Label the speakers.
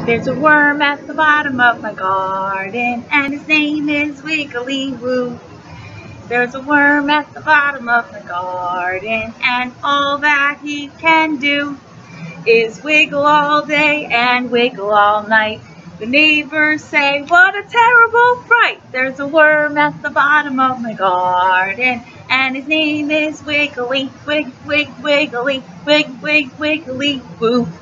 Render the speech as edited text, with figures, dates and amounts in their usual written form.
Speaker 1: There's a worm at the bottom of my garden, and his name is Wiggly Woo. There's a worm at the bottom of my garden, and all that he can do is wiggle all day and wiggle all night. The neighbors say, what a terrible fright. There's a worm at the bottom of my garden, and his name is Wiggly, Wiggly Woo.